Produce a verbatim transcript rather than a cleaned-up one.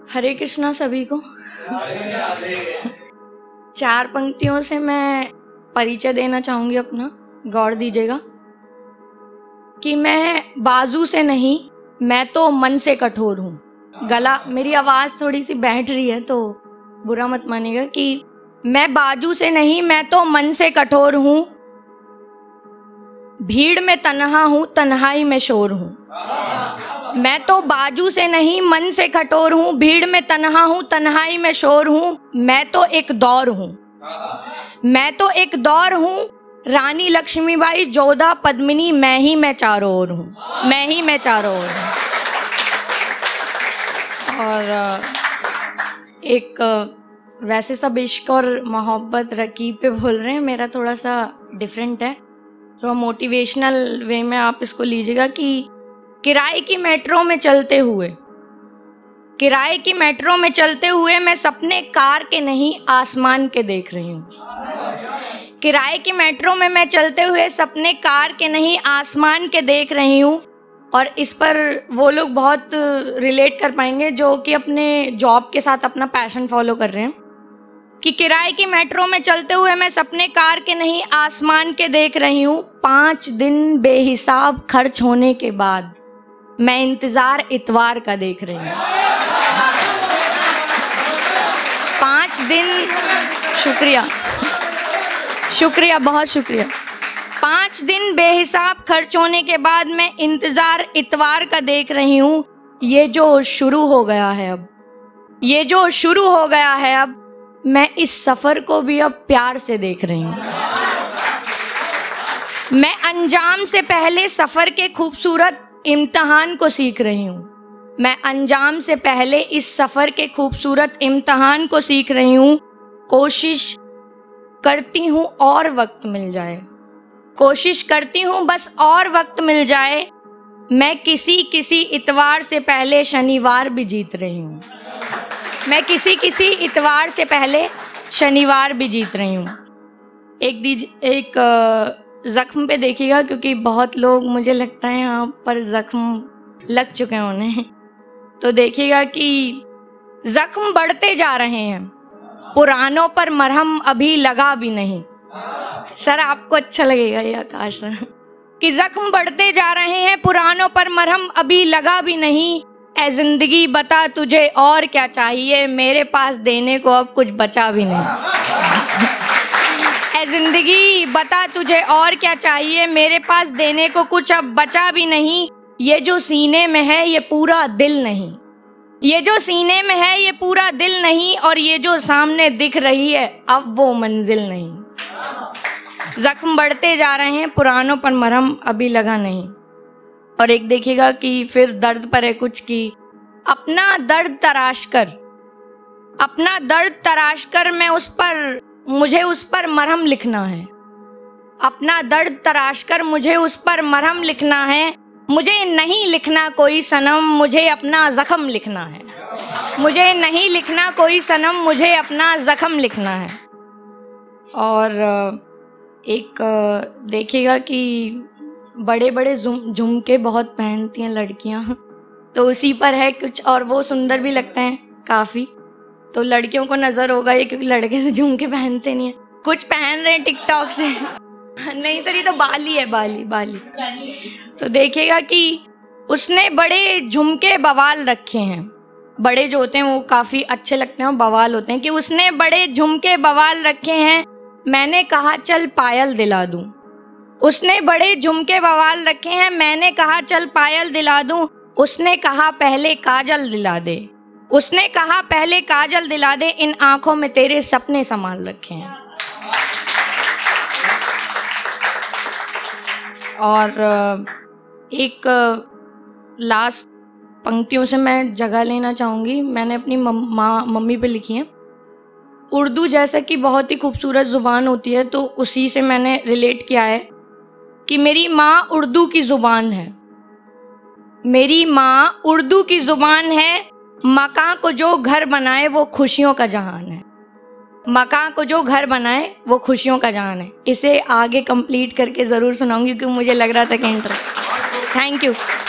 हरे कृष्णा सभी को। चार पंक्तियों से मैं परिचय देना चाहूंगी अपना, गौर दीजिएगा कि मैं बाजू से नहीं, मैं तो मन से कठोर हूँ। गला, मेरी आवाज़ थोड़ी सी बैठ रही है तो बुरा मत मानिएगा। कि मैं बाजू से नहीं, मैं तो मन से कठोर हूँ। भीड़ में तन्हा हूँ, तन्हाई में शोर हूँ। मैं तो बाजू से नहीं, मन से कठोर हूँ। भीड़ में तन्हा हूँ, तन्हाई में शोर हूँ। मैं तो एक दौर हूँ, मैं तो एक दौर हूँ। रानी लक्ष्मीबाई, जोधा, पद्मिनी, मैं ही मैं चारों ओर हूँ, मैं ही मैं चारों ओर हूँ। और एक वैसे सब इश्क और मोहब्बत रकीब पे बोल रहे हैं, मेरा थोड़ा सा डिफरेंट है, थोड़ा मोटिवेशनल वे में आप इसको लीजिएगा। कि किराए की मेट्रो में चलते हुए, किराए की मेट्रो में चलते हुए मैं सपने कार के नहीं आसमान के देख रही हूँ। किराए की मेट्रो में मैं चलते हुए सपने कार के नहीं आसमान के देख रही हूँ। और इस पर वो लोग बहुत रिलेट कर पाएंगे जो कि अपने जॉब के साथ अपना पैशन फॉलो कर रहे हैं। कि किराए की मेट्रो में चलते हुए मैं सपने कार के नहीं आसमान के देख रही हूँ। पाँच दिन बेहिसाब खर्च होने के बाद मैं इंतजार इतवार का देख रही हूँ। पाँच दिन, शुक्रिया शुक्रिया बहुत शुक्रिया। पाँच दिन बेहिसाब खर्च होने के बाद मैं इंतजार इतवार का देख रही हूँ। ये जो शुरू हो गया है अब, ये जो शुरू हो गया है अब, मैं इस सफर को भी अब प्यार से देख रही हूँ। मैं अंजाम से पहले सफर के खूबसूरत इम्तिहान को सीख रही हूँ। मैं अंजाम से पहले इस सफर के खूबसूरत इम्तिहान को सीख रही हूँ। कोशिश करती हूँ और वक्त मिल जाए, कोशिश करती हूँ बस और वक्त मिल जाए। मैं किसी किसी इतवार से पहले शनिवार भी जीत रही हूँ। मैं किसी किसी इतवार से पहले शनिवार भी जीत रही हूँ। एक दीज एक ज़ख्म पे देखिएगा, क्योंकि बहुत लोग मुझे लगता है यहाँ पर ज़ख्म लग चुके हैं उन्हें, तो देखिएगा कि ज़ख्म बढ़ते जा रहे हैं, पुरानों पर मरहम अभी लगा भी नहीं। सर आपको अच्छा लगेगा ये आकाश सर। कि ज़ख्म बढ़ते जा रहे हैं, पुरानों पर मरहम अभी लगा भी नहीं। ऐ जिंदगी बता तुझे और क्या चाहिए, मेरे पास देने को अब कुछ बचा भी नहीं। ऐ जिंदगी बता तुझे और क्या चाहिए, मेरे पास देने को कुछ अब बचा भी नहीं। ये जो सीने में है ये पूरा दिल नहीं, ये जो सीने में है ये पूरा दिल नहीं। और ये जो सामने दिख रही है अब वो मंजिल नहीं। जख्म बढ़ते जा रहे हैं, पुरानों पर मरहम अभी लगा नहीं। और एक देखिएगा कि फिर दर्द पर है कुछ कि अपना दर्द तराश कर, अपना दर्द तराश कर मैं उस पर, मुझे उस पर मरहम लिखना है। अपना दर्द तराश कर मुझे उस पर मरहम लिखना है। मुझे नहीं लिखना कोई सनम, मुझे अपना जख्म लिखना है। मुझे नहीं लिखना कोई सनम, मुझे अपना जख्म लिखना है। और एक देखिएगा कि बड़े बड़े झुमके बहुत पहनती हैं लड़कियां, तो उसी पर है कुछ, और वो सुंदर भी लगते हैं काफ़ी। तो लड़कियों को नज़र होगा ये, क्योंकि लड़के से झुमके पहनते नहीं हैं। कुछ पहन रहे हैं टिकटॉक से। नहीं सर, ये तो बाली है, बाली बाली। तो देखिएगा कि उसने बड़े झुमके बवाल रखे हैं। बड़े जो होते हैं वो काफ़ी अच्छे लगते हैं, बवाल होते हैं। कि उसने बड़े झुमके बवाल रखे हैं, मैंने कहा चल पायल दिला दूं। उसने बड़े झुमके बवाल रखे हैं, मैंने कहा चल पायल दिला दूं। उसने कहा पहले काजल दिला दे, उसने कहा पहले काजल दिला दे, इन आंखों में तेरे सपने संभाल रखे हैं। और एक लास्ट पंक्तियों से मैं जगह लेना चाहूँगी, मैंने अपनी माँ मम्मी पे लिखी है। उर्दू जैसा कि बहुत ही खूबसूरत ज़ुबान होती है, तो उसी से मैंने रिलेट किया है कि मेरी माँ उर्दू की ज़ुबान है, मेरी माँ उर्दू की ज़ुबान है। मकां को जो घर बनाए वो खुशियों का जहान है, मकां को जो घर बनाए वो खुशियों का जहान है। इसे आगे कंप्लीट करके ज़रूर सुनाऊंगी क्योंकि मुझे लग रहा था कि इंटर। Thank you.